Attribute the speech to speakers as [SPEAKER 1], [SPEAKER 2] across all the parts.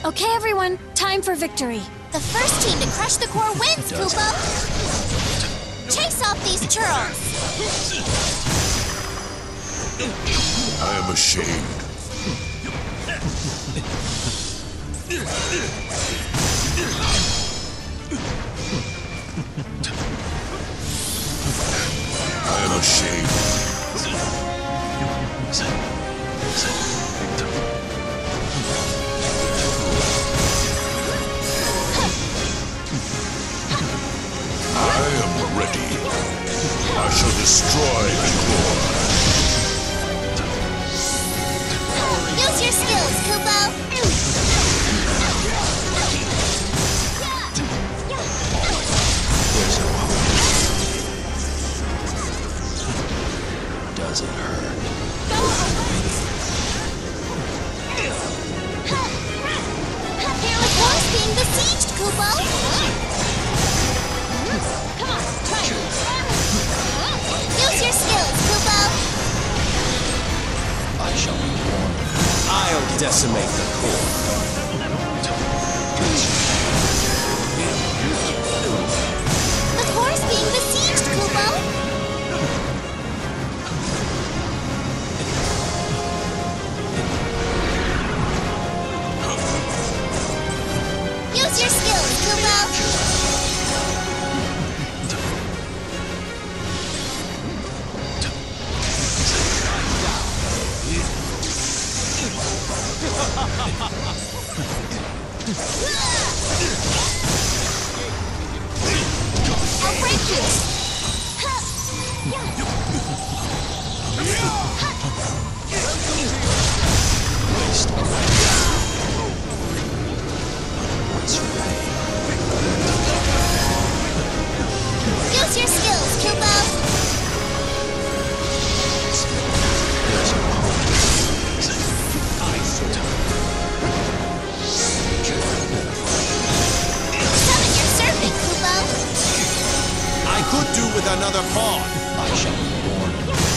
[SPEAKER 1] Okay, everyone, time for victory.
[SPEAKER 2] The first team to crush the core wins, Kupo! Chase off these churls!
[SPEAKER 3] I am ashamed. I am ashamed. I am ready. I shall destroy the core.
[SPEAKER 2] Use your skills, Kupo!
[SPEAKER 4] Does it hurt?
[SPEAKER 2] The core's being besieged, Kupo! Come on, try it! Use your skills, Kupo!
[SPEAKER 4] I shall be born. I'll decimate the core.
[SPEAKER 2] The core's being besieged, Kupo! Use your skills, Kupo! I'll break you! Use your skills, Kupo! Summon your serpent, Kupo!
[SPEAKER 4] I could do with another pawn. I shall be born.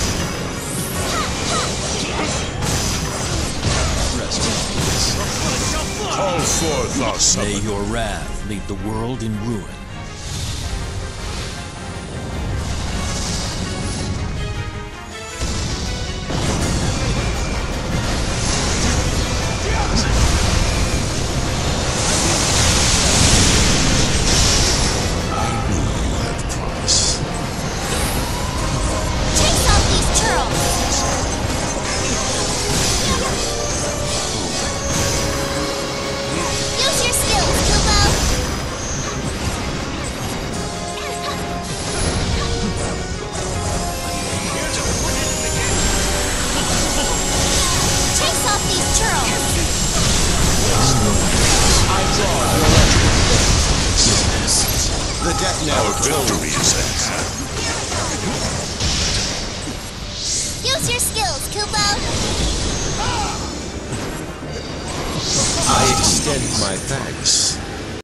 [SPEAKER 4] Rest in peace.
[SPEAKER 3] Call forth our
[SPEAKER 5] May
[SPEAKER 3] summon.
[SPEAKER 5] your wrath leave the world in ruin.
[SPEAKER 2] Chase off these churls! Use your skills, Kupo! Chase off these churls!
[SPEAKER 4] I draw an electrical The detonator
[SPEAKER 3] Our victory is at hand.
[SPEAKER 2] Use your skills, Kupo!
[SPEAKER 4] I extend my thanks.